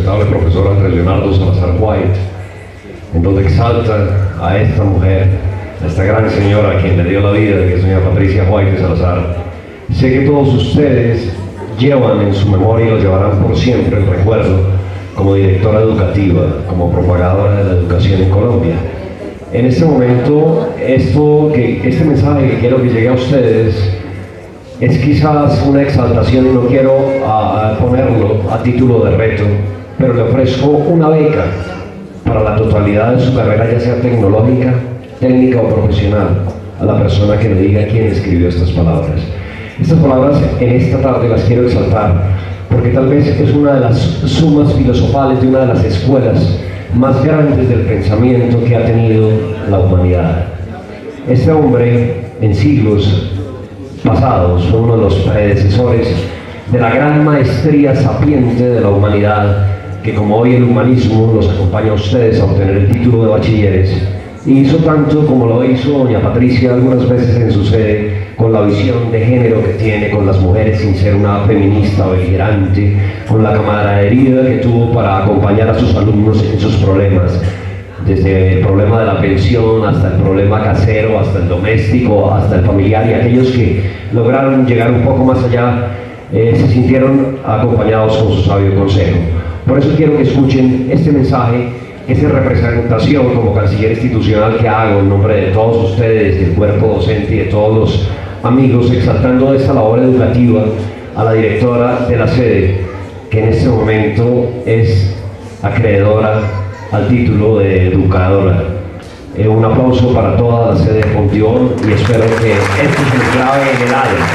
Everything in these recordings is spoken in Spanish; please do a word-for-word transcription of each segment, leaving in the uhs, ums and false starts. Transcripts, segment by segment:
respetable profesor Andrés Leonardo Salazar White, en donde exalta a esta mujer, a esta gran señora a quien le dio la vida, que es doña Patricia White de Salazar. Sé que todos ustedes llevan en su memoria y lo llevarán por siempre el recuerdo como directora educativa, como propagadora de la educación en Colombia. En este momento, esto que, este mensaje que quiero que llegue a ustedes es quizás una exaltación y no quiero a, a ponerlo a título de reto, pero le ofrezco una beca para la totalidad de su carrera, ya sea tecnológica, técnica o profesional, a la persona que me diga quién escribió estas palabras. Estas palabras en esta tarde las quiero exaltar porque tal vez es una de las sumas filosofales de una de las escuelas más grandes del pensamiento que ha tenido la humanidad. Este hombre, en siglos pasados, fue uno de los predecesores de la gran maestría sapiente de la humanidad, que como hoy el humanismo los acompaña a ustedes a obtener el título de bachilleres, y hizo tanto como lo hizo doña Patricia algunas veces en su sede, con la visión de género que tiene con las mujeres sin ser una feminista beligerante, con la camaradería que tuvo para acompañar a sus alumnos en sus problemas, desde el problema de la pensión hasta el problema casero, hasta el doméstico, hasta el familiar, y aquellos que lograron llegar un poco más allá eh, se sintieron acompañados con su sabio consejo. Por eso quiero que escuchen este mensaje, esa representación como canciller institucional que hago en nombre de todos ustedes, del cuerpo docente y de todos los amigos, exaltando esta labor educativa a la directora de la sede, que en este momento es acreedora al título de educadora. Eh, un aplauso para toda la sede de Fontibón y espero que esto se clave en el alma.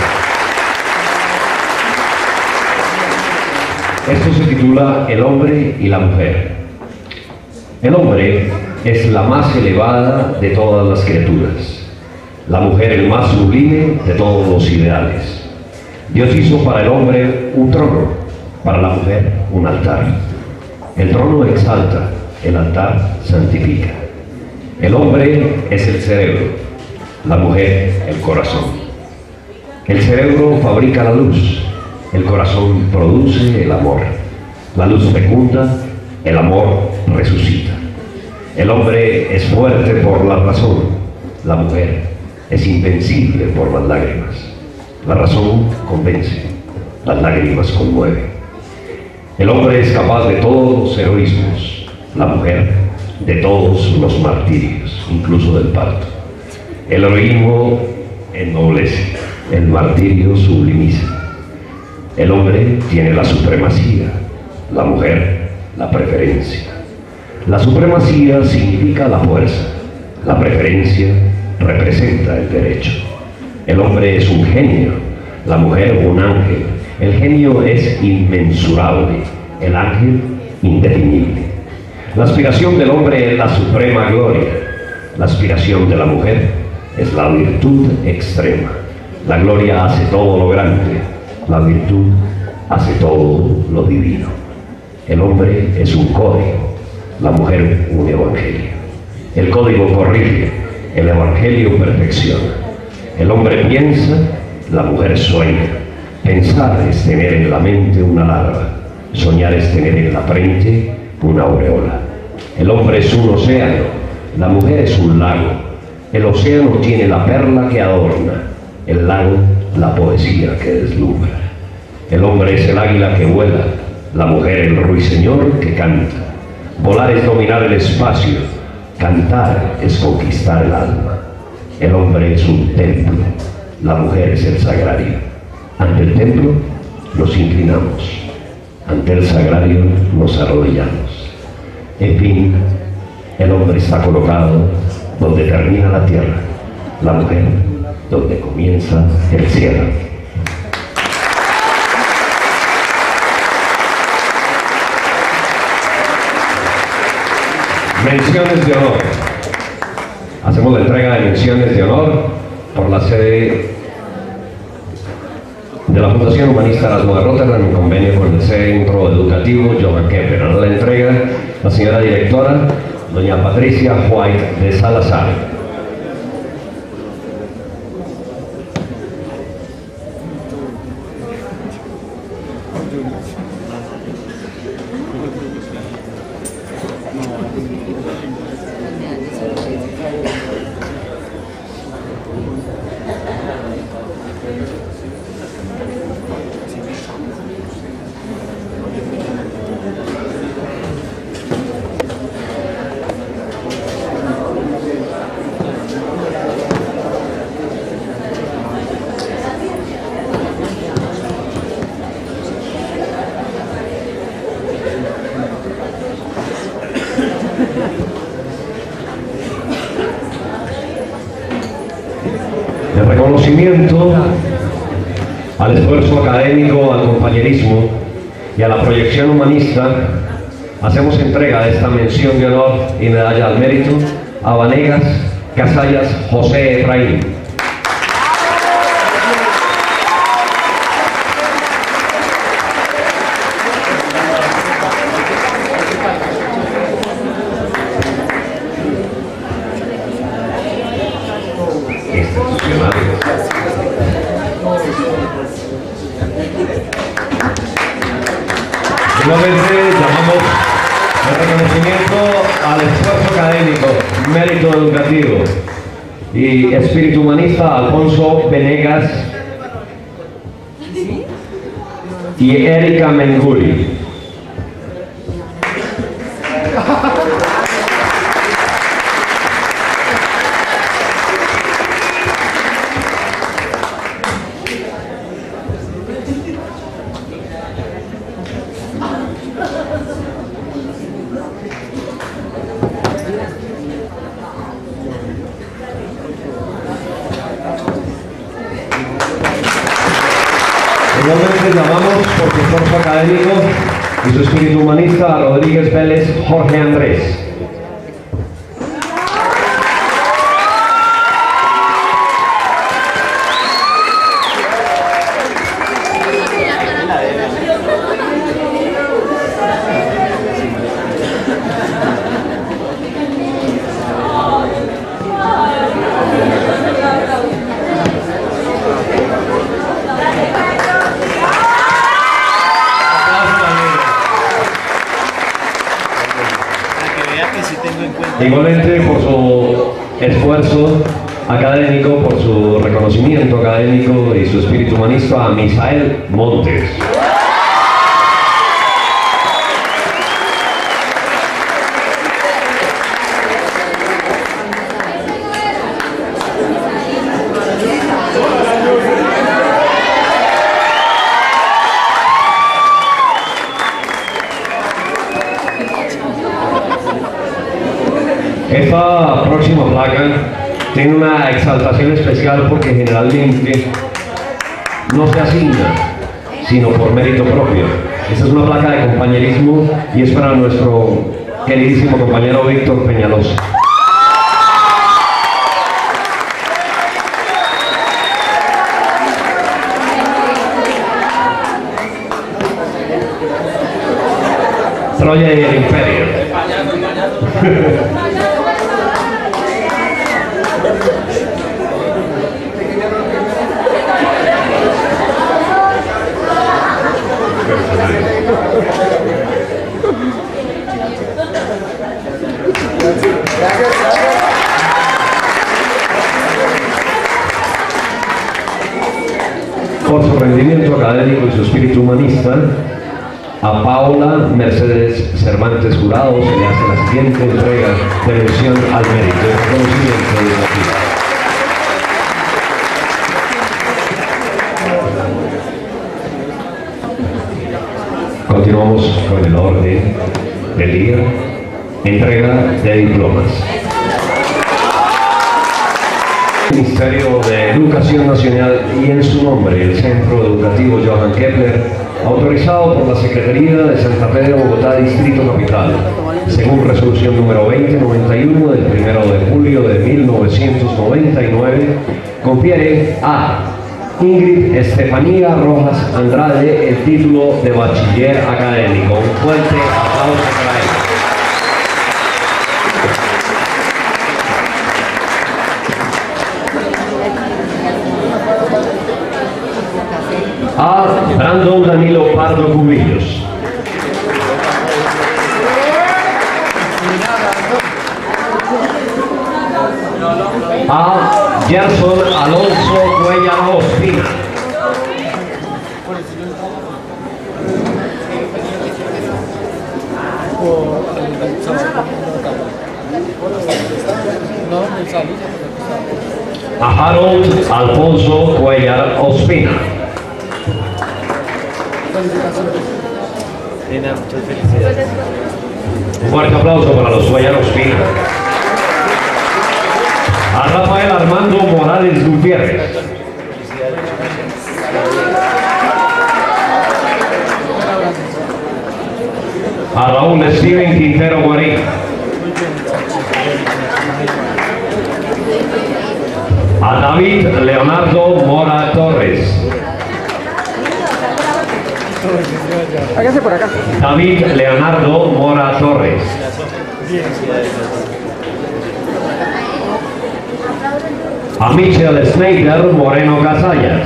Esto se titula El hombre y la mujer. El hombre es la más elevada de todas las criaturas, la mujer el más sublime de todos los ideales. Dios hizo para el hombre un trono, para la mujer un altar. El trono exalta, el altar santifica. El hombre es el cerebro, la mujer el corazón. El cerebro fabrica la luz, el corazón produce el amor. La luz fecunda, el amor resucita. El hombre es fuerte por la razón, la mujer es invencible por las lágrimas. La razón convence, las lágrimas conmueven. El hombre es capaz de todos los heroísmos, la mujer de todos los martirios, incluso del parto. El heroísmo ennoblece, el martirio sublimiza. El hombre tiene la supremacía, la mujer la preferencia. La supremacía significa la fuerza, la preferencia representa el derecho. El hombre es un genio, la mujer un ángel. El genio es inmensurable, el ángel indefinible. La aspiración del hombre es la suprema gloria, la aspiración de la mujer es la virtud extrema. La gloria hace todo lo grande, la virtud hace todo lo divino. El hombre es un código, la mujer un evangelio. El código corrige, el evangelio perfecciona. El hombre piensa, la mujer sueña. Pensar es tener en la mente una larva, soñar es tener en la frente una aureola. El hombre es un océano, la mujer es un lago. El océano tiene la perla que adorna, el lago la poesía que deslumbra. El hombre es el águila que vuela, la mujer el ruiseñor que canta. Volar es dominar el espacio, cantar es conquistar el alma. El hombre es un templo, la mujer es el sagrario. Ante el templo nos inclinamos, ante el sagrario nos arrodillamos. En fin, el hombre está colocado donde termina la tierra, la mujer donde comienza el cielo. Menciones de honor. Hacemos la entrega de menciones de honor por la sede de la Fundación Humanista Erasmo de Rotterdam en convenio con el Centro Educativo Johan Kepler. A la entrega la señora directora, doña Patricia White de Salazar. reconocimiento al esfuerzo académico, al compañerismo y a la proyección humanista, hacemos entrega de esta mención de honor y medalla al mérito a Vanegas Casallas José Efraín. Igualmente llamamos el reconocimiento al esfuerzo académico, mérito educativo y espíritu humanista a Alfonso Venegas y Erika Menguri. Igualmente llamamos por su esfuerzo académico y su espíritu humanista a Rodríguez Vélez Jorge Andrés. Igualmente por su esfuerzo académico, por su reconocimiento académico y su espíritu humanista a Misael Montes. Esta próxima placa tiene una exaltación especial porque generalmente no se asigna, sino por mérito propio. Esta es una placa de compañerismo y es para nuestro queridísimo compañero Víctor Peñalosa. Troya y el Imperio. Por su rendimiento académico y su espíritu humanista, a Paula Mercedes Cervantes Jurado se le hace la siguiente entrega de mención al mérito y reconocimiento educativo. Continuamos con el orden del día. Entrega de diplomas. Ministerio de Educación Nacional y en su nombre el Centro Educativo Johann Kepler, autorizado por la Secretaría de Santa Fe de Bogotá, Distrito Capital, según resolución número veinte noventa y uno del primero de julio de mil novecientos noventa y nueve, confiere a Ingrid Estefanía Rojas Andrade el título de bachiller académico. Un fuerte aplauso para ella. A Brandon Danilo Pardo Cubillos. A Gerson Alonso Cuellar Ospina. A Harold Alfonso Cuellar Ospina. Muchas felicidades. Un fuerte aplauso para los Cuellar Ospina. A Rafael Armando Morales Gutiérrez. A Raúl Steven Quintero Guarín. A David Leonardo Mora Torres. Hágase por acá. David Leonardo Mora Torres. A Michelle Schneider Moreno Casallas.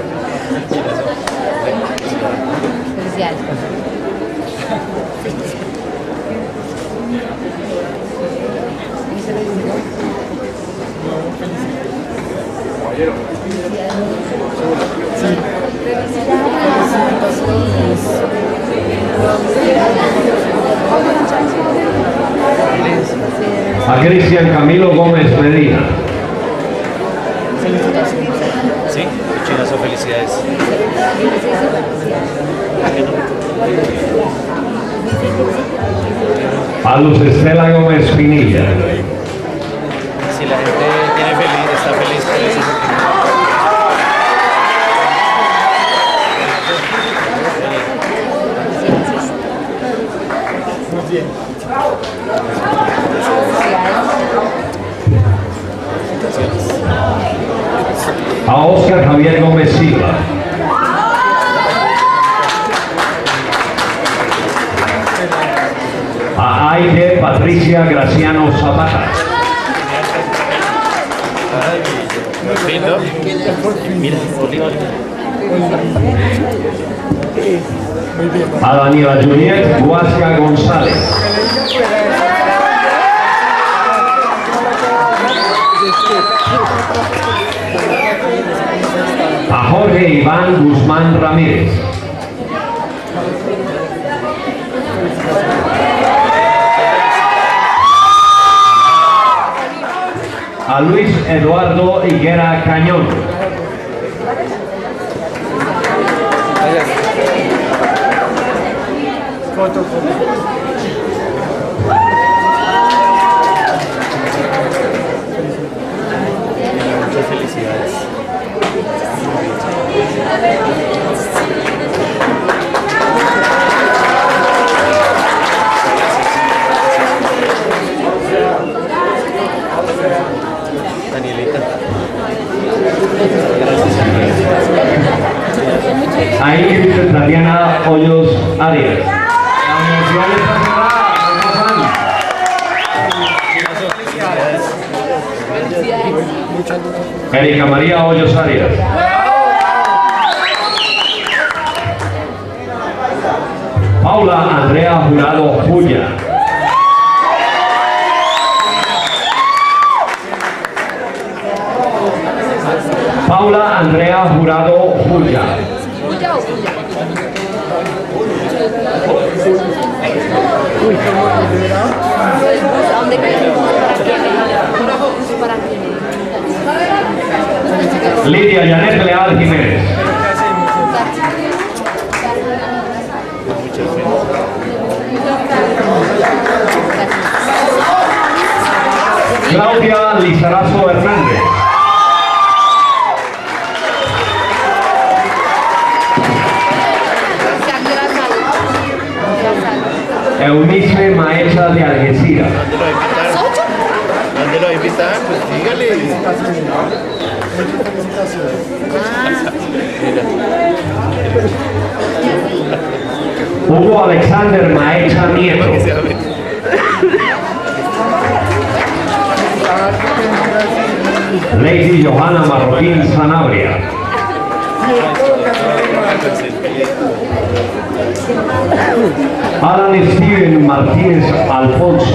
A Cristian Camilo Gómez Medina. Sí, muchas felicidades. A Luz Estela Gómez Pinilla. Si la gente tiene feliz, está feliz por eso. Muy bien. A Oscar Javier Gómez Silva. A Aide Patricia Graciano Zapata. Lindo. Mira, Bolívar. Muy bien. A Daniela Juliet Guasca González. A Jorge Iván Guzmán Ramírez. A Luis Eduardo Higuera Cañón. Foto, foto. Muchas felicidades. Danielita. A Ingrid Tatiana Hoyos Arias. La universidad está cerrada. Erika María Hoyos Arias. Paula Andrea Jurado Juya. Paula Andrea Jurado Juya. Lidia Janet Leal Jiménez. Claudia Lizarazo Hernández. Eunice Maecha de Algeciras. ¿Dónde lo invitan? Pues dígale. Hugo Alexander Maecha Nieto. Lady Johanna Marroquín Sanabria. Alan Steven Martínez Alfonso.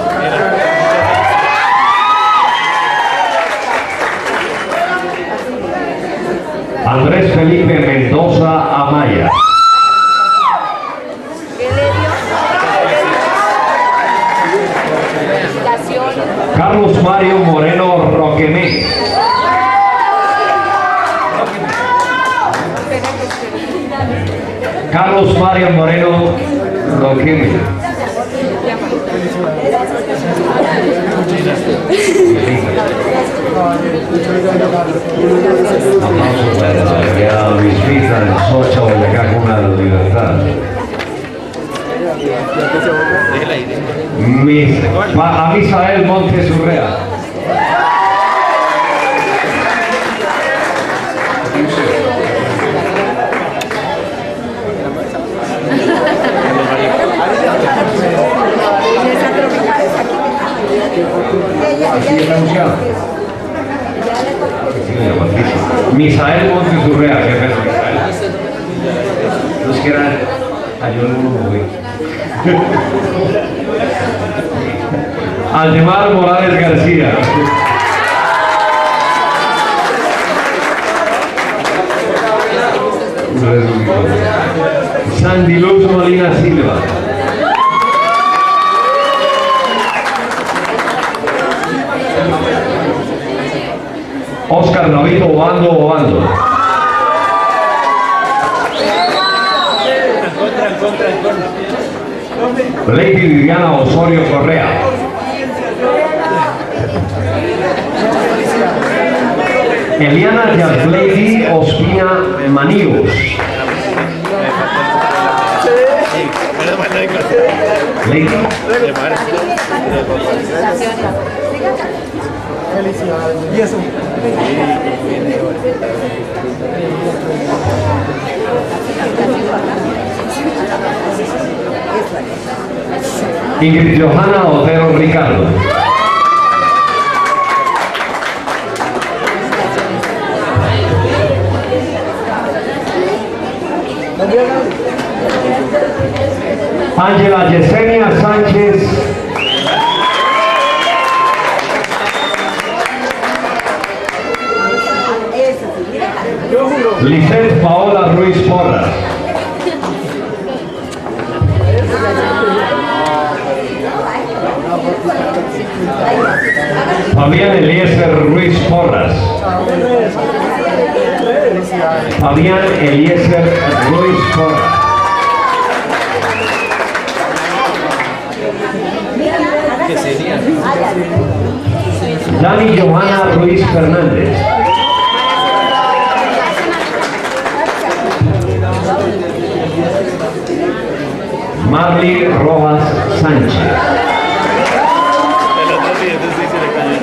Andrés Felipe Mendoza Amaya. Carlos Mario Moreno Roquemé. Carlos Mario Moreno Roquemé. Aplausos para la Luis Vita, el Socha, Boyacá, Cuna de la Libertad. Déjela ahí. Mis, pa- a Misael Montes Urrea. Así es anunciado. Misael Montes Urrea, qué pena, Misael. No es que era ayuda uno muy. Aldemar Morales García. Sandy Luz Molina Silva. Oscar David Obando Obando. Lady Viviana Osorio Correa. Eliana Yaslady Ospina Maníos. Lady. Felicidades. Y eso. Ingrid Johanna Otero Ricardo. Ángela Yesenia Sánchez. Lisette Paola Ruiz Porras. Fabián Eliezer Ruiz Porras. Fabián Eliezer Ruiz Porras. ¿Qué sería? Dani Johanna Ruiz Fernández. Marley Rojas Sánchez. El otro día sí se le cayó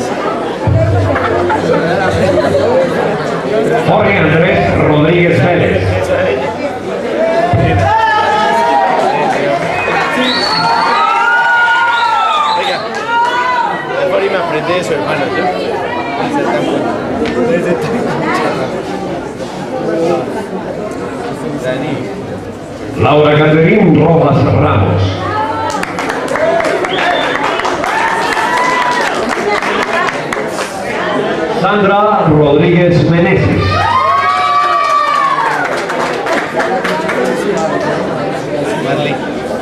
el chico. Jorge Andrés Rodríguez Pérez. Oiga, mejor y me aprende de su hermano, ¿yo? Ese tan bueno. Dani. Laura Caterín Rojas Ramos. Sandra Rodríguez Meneses. Marley.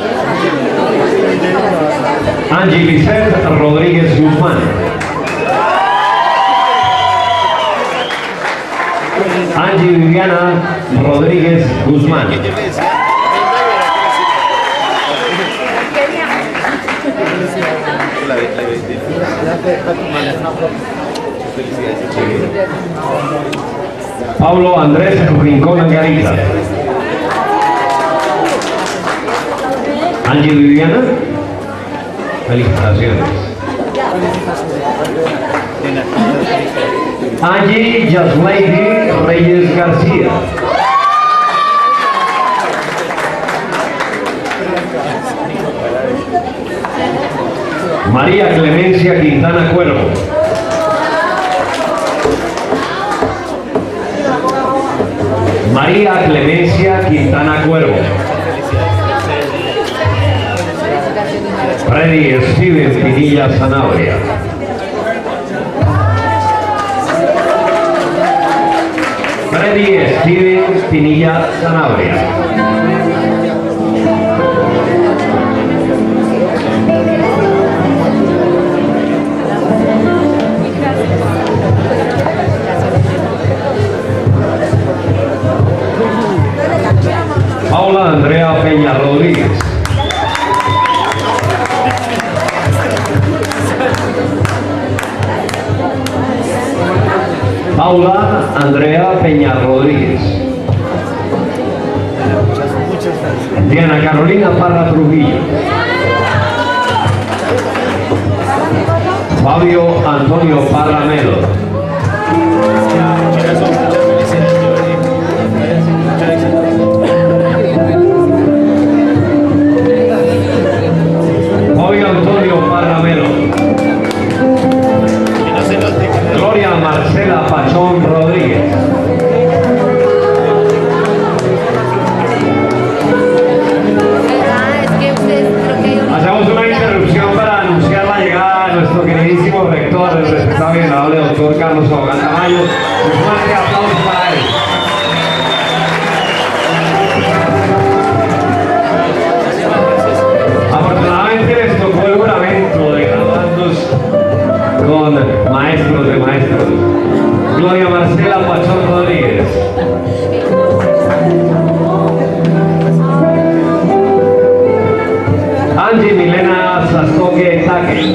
Angie Lisette Rodríguez Guzmán. Angie Viviana Rodríguez Guzmán. Que yo le decía, la ve, la ve. Felicidades. Pablo Andrés Rincón Angarita. Angie Viviana. Felicitaciones. Angie Yaslady Reyes García. María Clemencia Quintana Cuervo. María Clemencia Quintana Cuervo. Freddy Steven Pinilla Zanabria. Freddy Steven Pinilla Zanabria. Paula Andrea Peña Rodríguez. Paula Andrea Peña Rodríguez. Muchas, muchas gracias. Diana Carolina Parra Trujillo. Fabio Antonio Parra Melo. Fabio Antonio Parra Melo. Gloria Marcela Pachón Rodríguez. Hacemos una interrupción para anunciar la llegada de nuestro queridísimo rector, el respetable y honorable doctor Carlos Abogán Tamayo. Un fuerte aplauso para él. Afortunadamente les tocó el juramento de graduandos con maestros de maestros. Gloria Marcela Pachón Rodríguez. Angie Milena Sastoque Taque.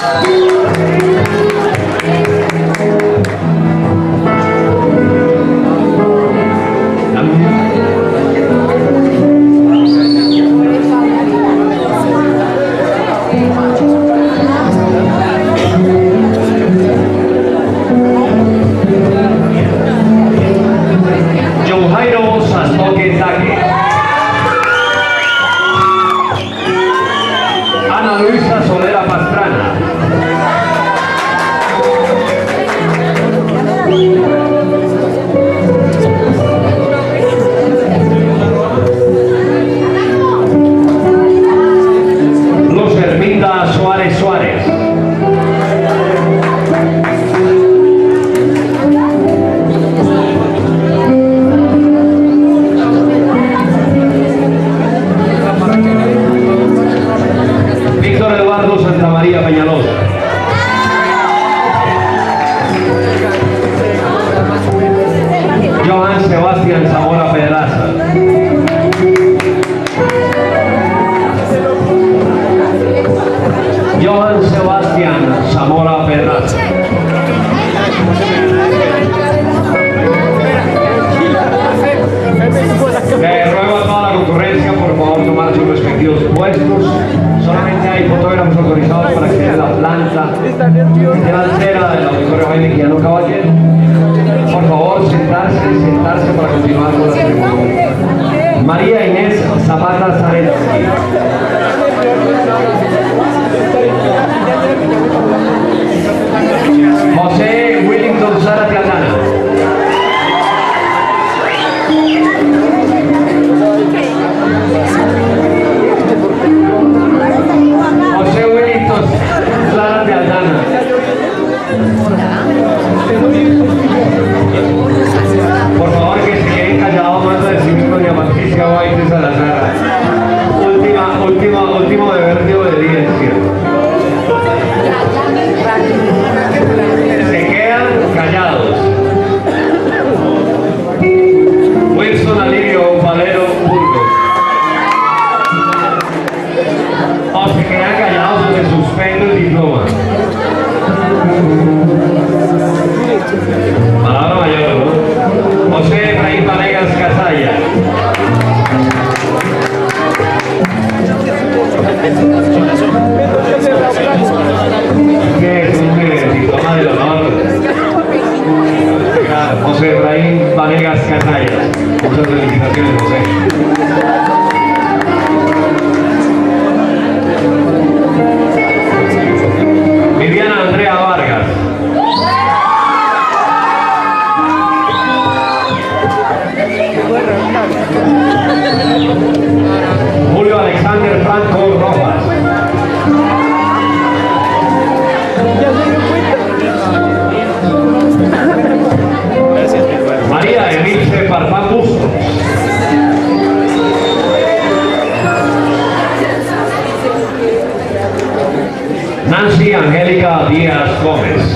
John Jairo Sastoque Taque. Ana Luisa Solera Pastrana. Luz Herminda Suárez Suárez. Víctor Eduardo Santa María Peñalosa. Johan Sebastián Zamora Pedraza. Johan Sebastián Zamora Pedraza. Le ruego a toda la concurrencia por favor tomar sus respectivos puestos. Solamente hay fotógrafos autorizados para acceder a la planta delantera del auditorio Jaime Quijano Caballero. Por favor, sentarse, sentarse para continuar con la ceremonia. María Inés Zapata Zaretsky. José Willington Zárate Aldana. José Willington Zárate Aldana. Por favor, que se queden callados, mando de sí mismo, doña Patricia Guaite Salazar. Última, última, último deber de obediencia. Se quedan callados. Wilson Alirio Valero Burgos. O se quedan callados o se suspende el diploma. Palabra mayor, ¿no? José Efraín Vanegas Casalla. ¿Qué es un diploma del honor? José Efraín Vanegas Casalla. Muchas felicitaciones, José. Viviana Andrea Vargas. Julio Alexander Franco Rojas. María Emilce Farfán Bustos. Nancy Angélica Díaz Gómez.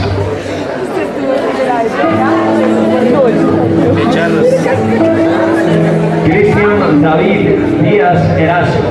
Cristian David Díaz Erazo.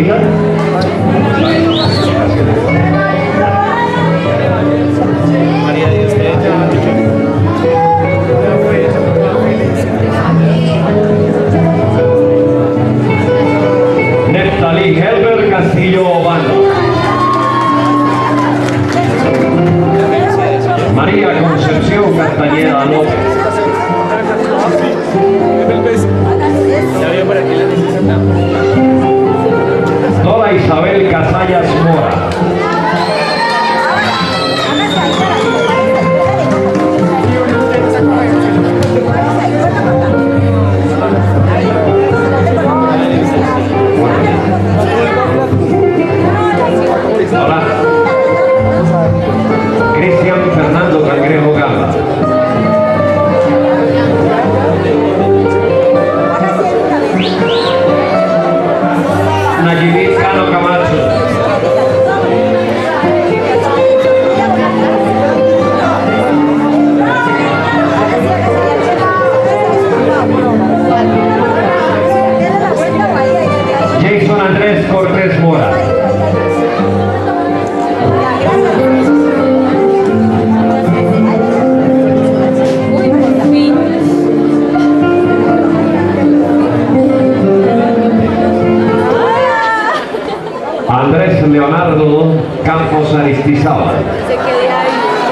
María. María, Dios te bendiga. Neftalí Helber Castillo Obando. María Concepción Castañeda López. Ya vio por aquí la necesitamos. Dora Isabel Casallas Mora. Hola. Cristian Fernando Cangrejo Gama. Nayibit Cano Camacho. Jason Andrés Cortés Mora. Andrés Leonardo Campos Aristizábal. Se quede ahí.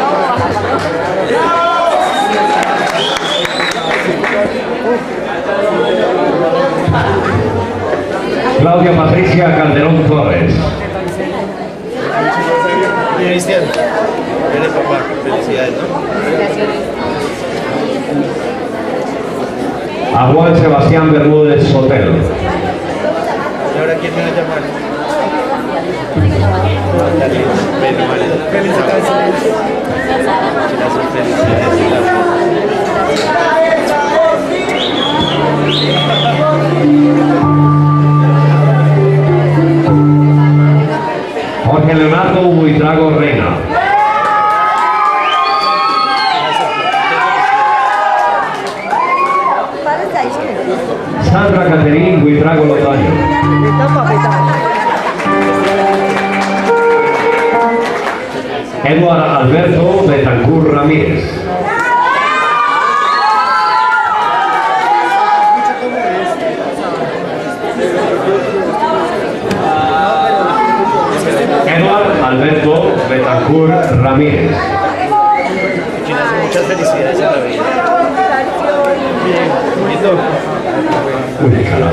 Claudia Patricia Calderón Torres. Cristian, eres papá, felicidades, ¿no? A Juan Sebastián Bermúdez Sotelo. ¿Y ahora quién me va a llamar? Jorge Leonardo Buitrago Reina. Sandra Caterín Buitrago Lotaño. Eduardo Alberto Betancur Ramírez. Eduardo Alberto Betancur Ramírez. Muchas felicidades en la vida. Bien, bonito. Uy, carajo.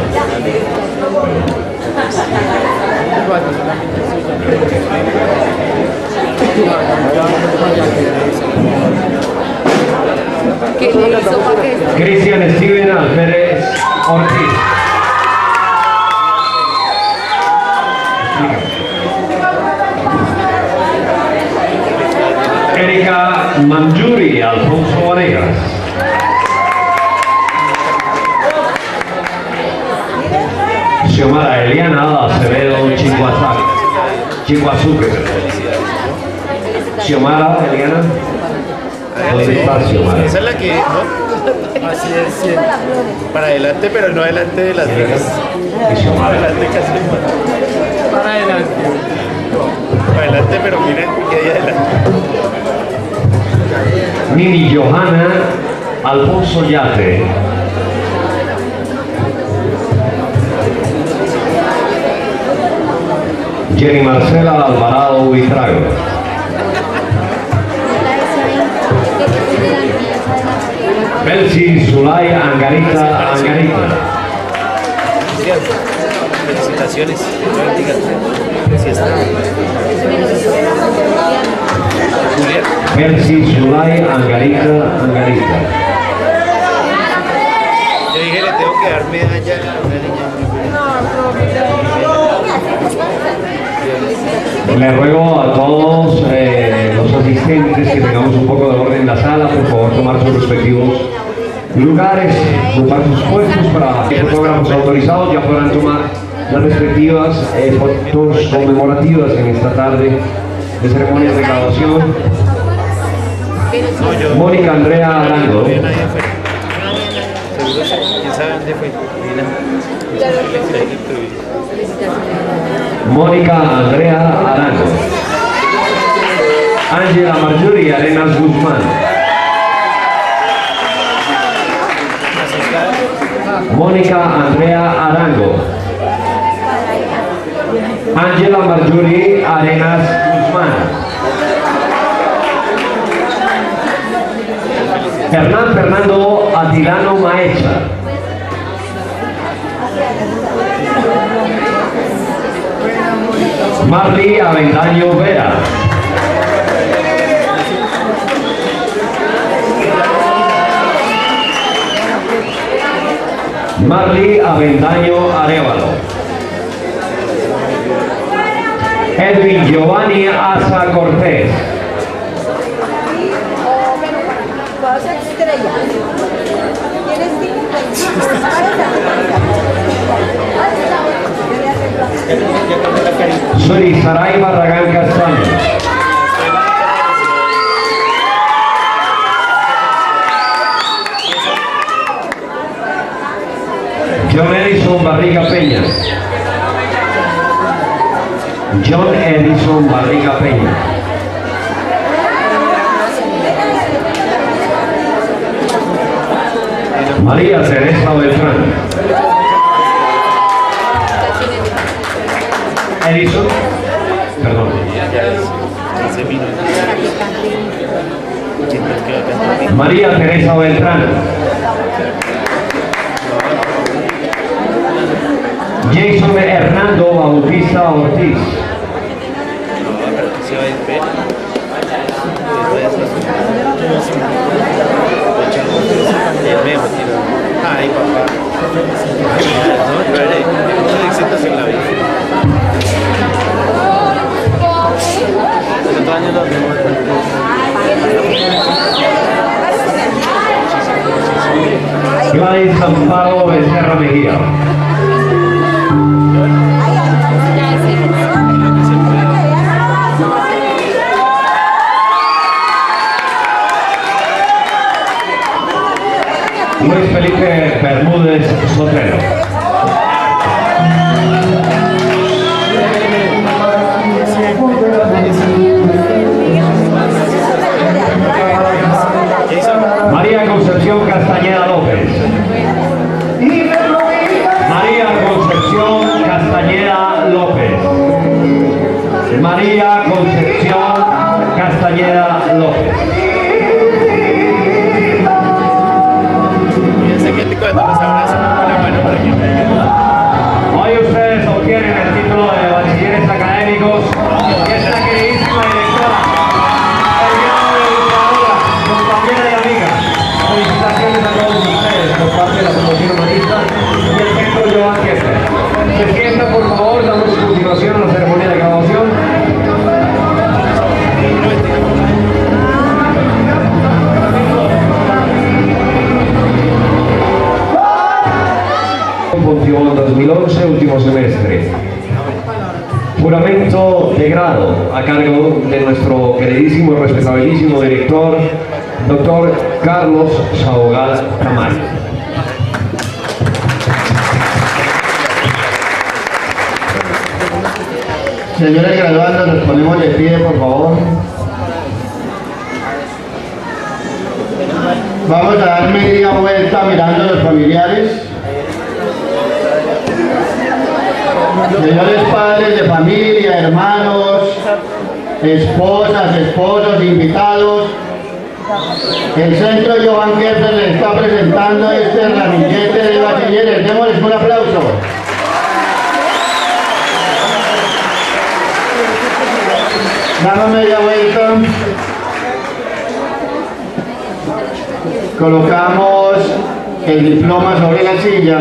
¿Qué le hizo para que Cristian Steven Alférez Ortiz. Erika Manjuri Alfonso Vanegas. Xiomara Eliana Acevedo Chihuazuque. Chihuazuque. Xiomara Eliana. ¿Dónde está Xiomara? Esa es la que, ¿no? Así es, sí. Para adelante, pero no adelante de las vegas. Y Xiomara. Adelante casi igual. Para adelante. Para adelante, pero miren que hay adelante. Nini Johanna Alfonso Yate. Jenny Marcela Alvarado Buitrago. Belsi Zulay Angarita Angarita. Felicitaciones. Si está. Julián. Belsi Zulay Angarita Angarita. Yo dije, le tengo que dar medalla a una niña. Le ruego a todos eh, los asistentes que tengamos un poco de orden en la sala, por favor tomar sus respectivos lugares, ocupar sus puestos para que fotógrafos autorizados ya podrán tomar las respectivas eh, fotos conmemorativas en esta tarde de ceremonias de graduación. Mónica Andrea Arango. Seguro, quién sabe. dónde fue? Mónica Andrea Arango. Ángela Marjorie Arenas Guzmán. Mónica Andrea Arango. Ángela Marjorie Arenas Guzmán. Hernán Fernando Atilano Maecha. Marley Avendaño Vera. Marley Avendaño Arevalo. Edwin Giovanni Asa Cortés. Soy Saray Barragán Castaño. John Edison Barriga Peña. John Edison Barriga Peña. María Teresa Beltrán. Edison, perdón. María Teresa Beltrán. Jason Hernando Bautista Ortiz. Ay, papá. No, lloraré. No éxitos en la vida. ¿Cuántos años lo tengo? Gladys Amparo Becerra Mejía. Luis Felipe Bermúdez Sotelo. María Concepción Castañeda López. María Concepción Castañeda López. María Concepción Castañeda López. Hoy ustedes obtienen el título de bachilleres académicos y esta queridísima directora, el grado de educadora, compañera y amiga. Felicitaciones a todos ustedes por parte de la promoción humanista y el centro Joan Kepler. Se sienta, por favor, damos continuación a la ceremonia de graduación. dos mil once, último semestre. Juramento de grado a cargo de nuestro queridísimo y respetabilísimo director, doctor Carlos Sabogal Tamayo. Señores graduandos, nos ponemos de pie, por favor. Vamos a dar media vuelta mirando a los familiares. Señores padres de familia, hermanos, esposas, esposos, invitados, el centro Joan Kepler les está presentando este ramillete de bachilleres. Démosles un aplauso. Damos media vuelta. Colocamos el diploma sobre la silla.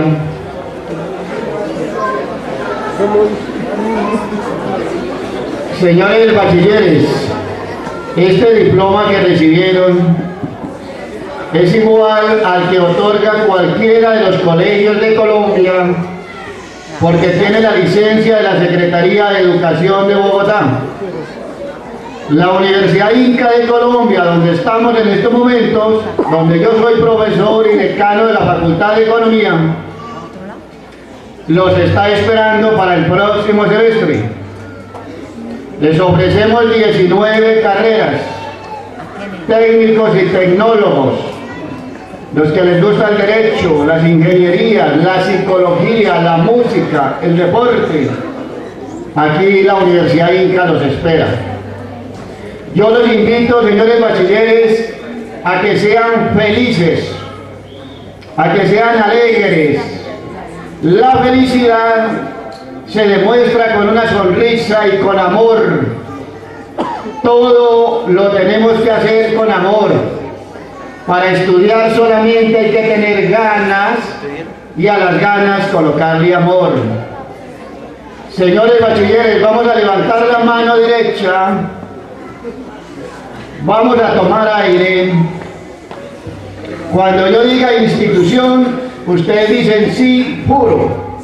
Señores bachilleres, este diploma que recibieron es igual al que otorga cualquiera de los colegios de Colombia porque tiene la licencia de la Secretaría de Educación de Bogotá. La Universidad Inca de Colombia, donde estamos en estos momentos, donde yo soy profesor y decano de la Facultad de Economía, los está esperando para el próximo semestre. Les ofrecemos diecinueve carreras, técnicos y tecnólogos, los que les gusta el derecho, las ingenierías, la psicología, la música, el deporte. Aquí la Universidad Inca los espera. Yo los invito, señores bachilleres, a que sean felices, a que sean alegres. La felicidad se demuestra con una sonrisa y con amor. Todo lo tenemos que hacer con amor. Para estudiar solamente hay que tener ganas y a las ganas colocarle amor. Señores bachilleres, vamos a levantar la mano derecha. Vamos a tomar aire. Cuando yo diga institución, ustedes dicen sí, juro.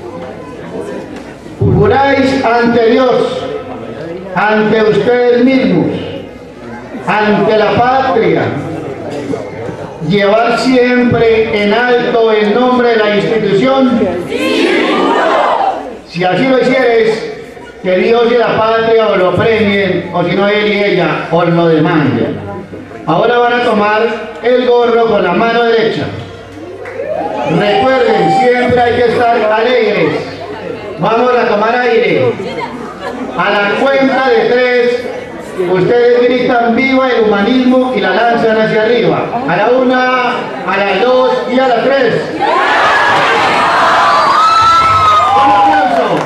Juráis ante Dios, ante ustedes mismos, ante la patria, llevar siempre en alto el nombre de la institución. Sí, juro. Si así lo hicieres, que Dios y la patria os lo premien, o si no él y ella os lo demanden. Ahora van a tomar el gorro con la mano derecha. Recuerden, siempre hay que estar alegres. Vamos a tomar aire. A la cuenta de tres, ustedes gritan viva el humanismo y la lanzan hacia arriba. A la una, a las dos y a las tres. Un aplauso.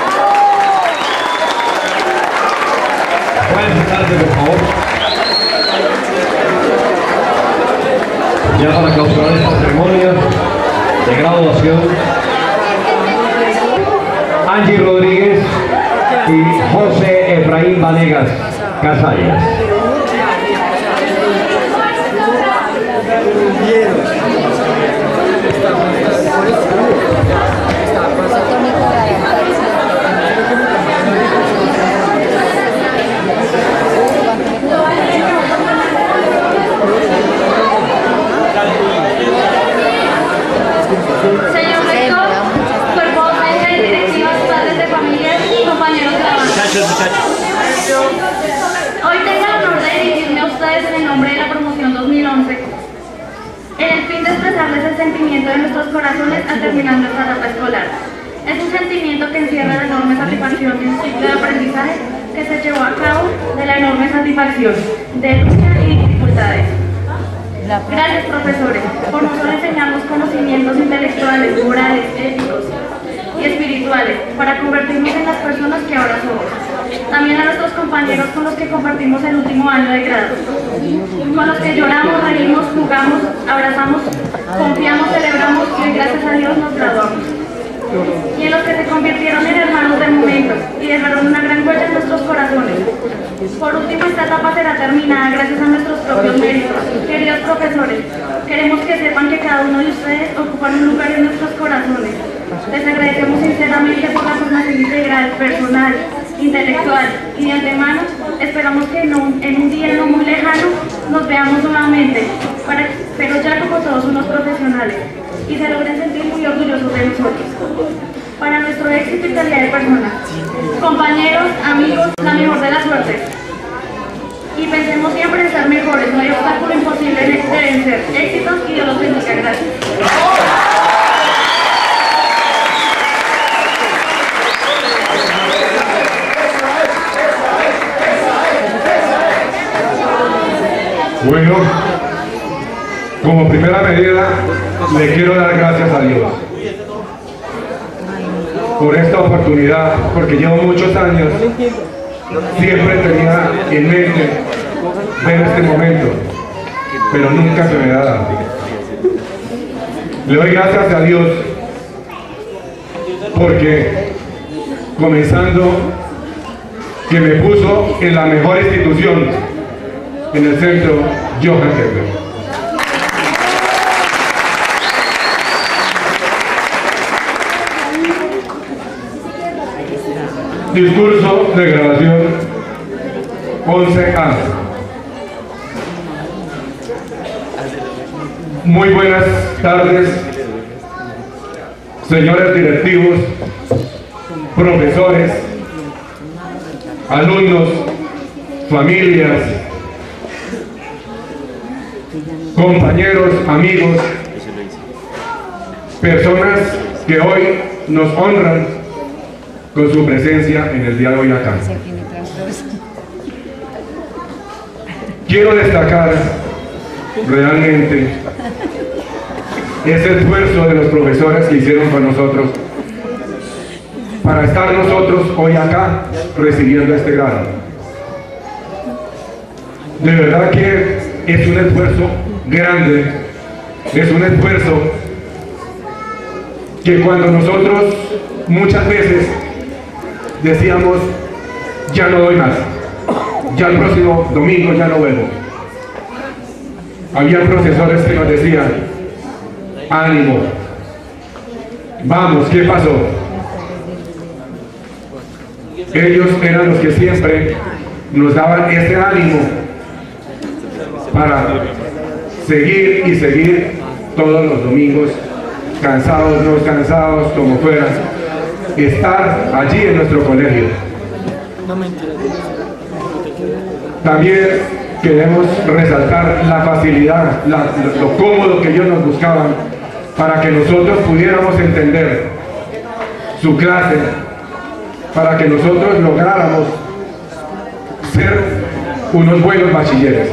Pueden sentarse, por favor. Ya para clausurar esta ceremonia de graduación, Angie Rodríguez y José Efraín Vanegas Casallas. Señor rector, cuerpo docente, directivas, padres de familias y compañeros de la banca. Hoy tengo el honor de dirigirme a ustedes en el nombre de la promoción dos mil once, en el fin de expresarles el sentimiento de nuestros corazones al terminar nuestra etapa escolar. Es un sentimiento que encierra la enorme satisfacción de un ciclo de aprendizaje que se llevó a cabo, de la enorme satisfacción de lucha y dificultades. Gracias, profesores, por no solo enseñarnos conocimientos intelectuales, morales, éticos y espirituales para convertirnos en las personas que ahora somos. También a nuestros compañeros con los que compartimos el último año de grado, con los que lloramos, reímos, jugamos, abrazamos, confiamos, celebramos y gracias a Dios nos graduamos. Y en los que se convirtieron en hermanos de momentos y dejaron una gran huella en nuestros corazones. Por último, esta etapa será terminada gracias a nuestros propios méritos. Queridos profesores, queremos que sepan que cada uno de ustedes ocupan un lugar en nuestros corazones. Les agradecemos sinceramente por la formación integral, personal, intelectual y de antemano esperamos que en un, en un día no muy lejano nos veamos nuevamente, para, pero ya como todos unos profesionales, y se logren sentir muy orgullosos de nosotros. Para nuestro éxito y calidad de personas, compañeros, amigos, la mejor de las suertes. Y pensemos siempre en ser mejores, no hay obstáculo imposible en vencer. Éxitos y Dios los bendiga. Gracias. Bueno, como primera medida, le quiero dar gracias a Dios por esta oportunidad, porque llevo muchos años, siempre tenía en mente ver este momento, pero nunca se me ha dado. Le doy gracias a Dios porque, comenzando, que me puso en la mejor institución, en el centro Johann Kepler. Discurso de graduación once A. Muy buenas tardes, señores directivos, profesores, alumnos, familias, compañeros, amigos, personas que hoy nos honran con su presencia en el día de hoy acá. Quiero destacar realmente ese esfuerzo de los profesores que hicieron con nosotros para estar nosotros hoy acá recibiendo este grado. De verdad que es un esfuerzo grande, es un esfuerzo que cuando nosotros muchas veces decíamos, ya no doy más, ya el próximo domingo ya no vuelvo. Había profesores que nos decían, ánimo, vamos, ¿qué pasó? Ellos eran los que siempre nos daban ese ánimo para seguir y seguir todos los domingos, cansados, no cansados, como fueran, estar allí en nuestro colegio. También queremos resaltar la facilidad, la, lo cómodo que ellos nos buscaban para que nosotros pudiéramos entender su clase, para que nosotros lográramos ser unos buenos bachilleres.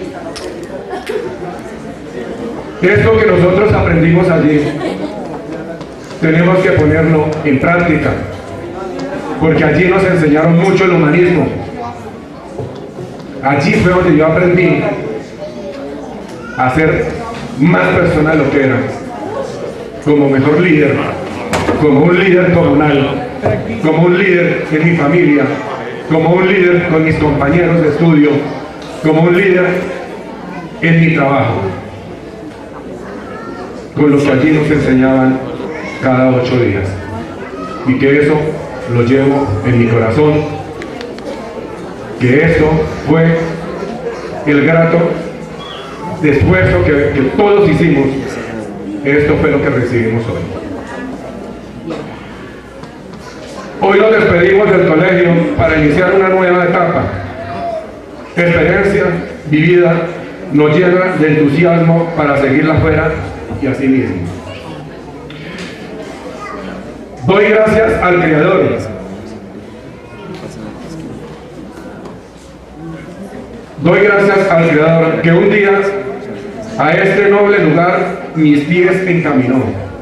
Esto que nosotros aprendimos allí, tenemos que ponerlo en práctica, porque allí nos enseñaron mucho el humanismo. Allí fue donde yo aprendí a ser más personal lo que era, como mejor líder, como un líder comunal, como un líder en mi familia, como un líder con mis compañeros de estudio, como un líder en mi trabajo, con lo que allí nos enseñaban cada ocho días. Y que eso lo llevo en mi corazón, que eso fue el grato esfuerzo que, que todos hicimos. Esto fue lo que recibimos hoy. Hoy nos despedimos del colegio para iniciar una nueva etapa. Experiencia vivida nos llena de entusiasmo para seguirla afuera y así mismo. Doy gracias al Creador. Doy gracias al Creador que un día a este noble lugar mis pies encaminó.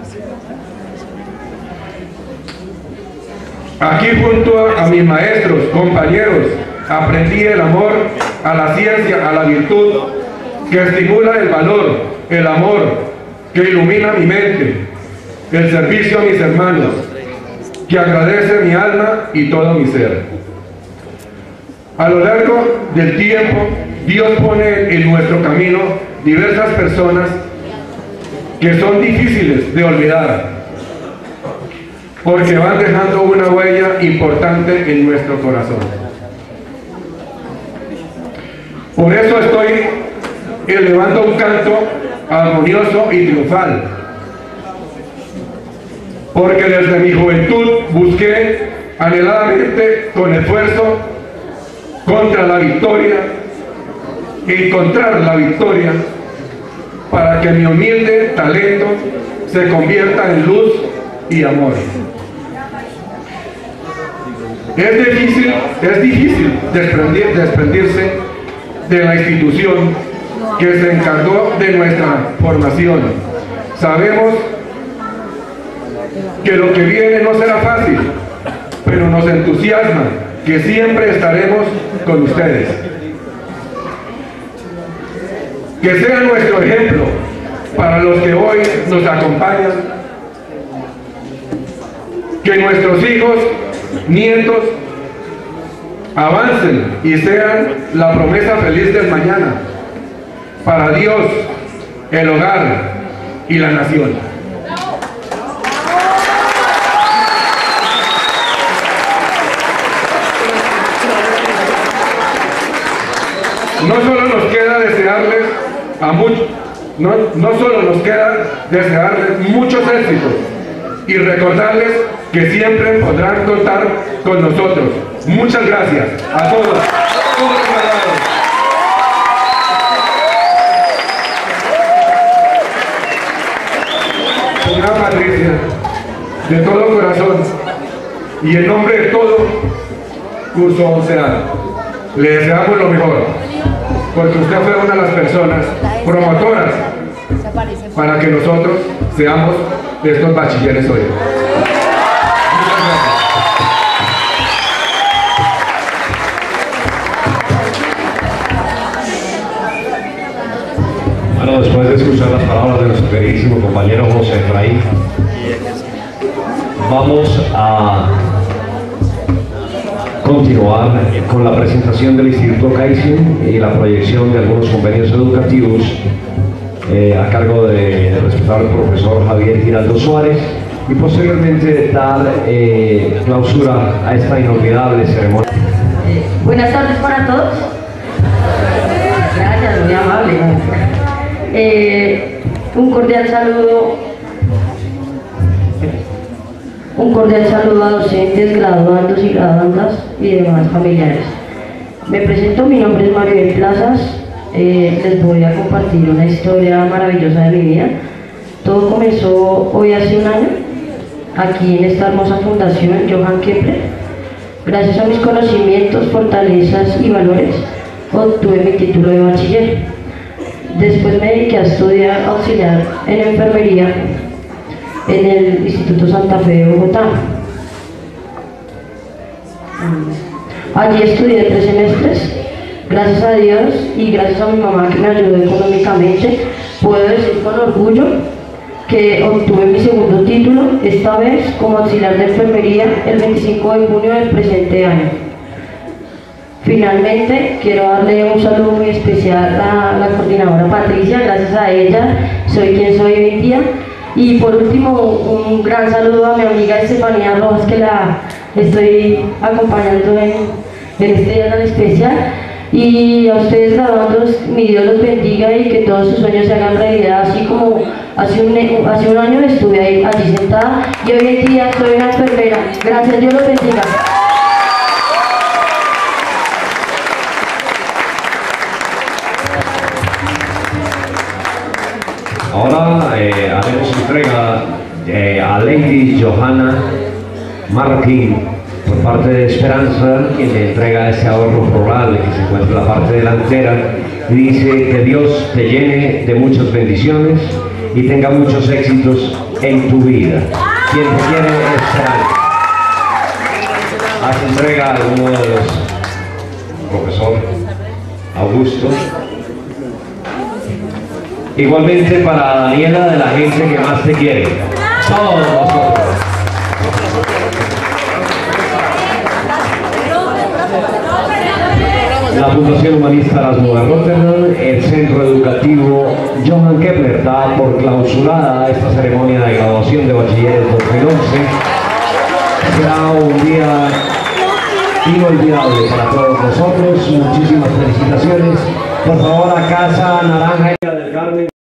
Aquí junto a, a mis maestros, compañeros, aprendí el amor a la ciencia, a la virtud, que estimula el valor, el amor, que ilumina mi mente, el servicio a mis hermanos, que agradece mi alma y todo mi ser. A lo largo del tiempo, Dios pone en nuestro camino diversas personas que son difíciles de olvidar, porque van dejando una huella importante en nuestro corazón. Por eso estoy elevando un canto armonioso y triunfal, porque desde mi juventud busqué anheladamente con esfuerzo contra la victoria, encontrar la victoria para que mi humilde talento se convierta en luz y amor. Es difícil, es difícil desprendir, desprendirse de la institución que se encargó de nuestra formación. Sabemos que lo que viene no será fácil, pero nos entusiasma que siempre estaremos con ustedes. Que sea nuestro ejemplo para los que hoy nos acompañan, que nuestros hijos, nietos, avancen y sean la promesa feliz del mañana para Dios, el hogar y la nación. No solo nos queda desearles a muchos, no, no solo nos queda desearles muchos éxitos y recordarles que siempre podrán contar con nosotros. Muchas gracias a todos. todos los graduados. Señora Patricia, de todo corazón y en nombre de todo curso once A, le deseamos lo mejor, porque usted fue una de las personas promotoras para que nosotros seamos de estos bachilleres hoy. Muchas gracias. Bueno, después de escuchar las palabras de nuestro queridísimo compañero José Efraín, vamos a continuar con la presentación del Instituto Kaizen y la proyección de algunos convenios educativos eh, a cargo del respetable profesor Javier Giraldo Suárez, y posteriormente dar eh, clausura a esta inolvidable ceremonia. Eh, buenas tardes para todos. Gracias, muy amable. Eh, un cordial saludo, un cordial saludo a docentes, graduandos y graduandas y demás familiares. Me presento, mi nombre es Maribel Plazas. Eh, les voy a compartir una historia maravillosa de mi vida. Todo comenzó hoy hace un año, aquí en esta hermosa fundación Johann Kepler. Gracias a mis conocimientos, fortalezas y valores, obtuve mi título de bachiller. Después me dediqué a estudiar auxiliar en enfermería en el Instituto Santa Fe de Bogotá. Allí estudié tres semestres. Gracias a Dios y gracias a mi mamá que me ayudó económicamente, puedo decir con orgullo que obtuve mi segundo título, esta vez como auxiliar de enfermería el veinticinco de junio del presente año. Finalmente, quiero darle un saludo muy especial a la coordinadora Patricia, gracias a ella soy quien soy hoy en día. Y por último, un gran saludo a mi amiga Estefanía Rojas, que la estoy acompañando en, en este día tan especial. Y a ustedes graduandos, mi Dios los bendiga y que todos sus sueños se hagan realidad, así como hace un, hace un año estuve ahí, allí sentada y hoy en día soy una enfermera. Gracias, Dios los bendiga. Ahora eh, haremos entrega eh, a Lady Johanna Martín por parte de Esperanza, quien le entrega ese ahorro floral que se encuentra en la parte delantera y dice: que Dios te llene de muchas bendiciones y tenga muchos éxitos en tu vida. Quien te quiere, Esperanza. Hace entrega a alguno de los profesor Augusto. Igualmente para Daniela, de la gente que más te quiere. Todos nosotros. La Fundación Humanista Erasmo de Rotterdam, el Centro Educativo Johann Kepler, da por clausurada esta ceremonia de graduación de bachilleres dos mil once. Será un día inolvidable para todos nosotros. Muchísimas felicitaciones. Por favor, a Casa Naranja del Carmen.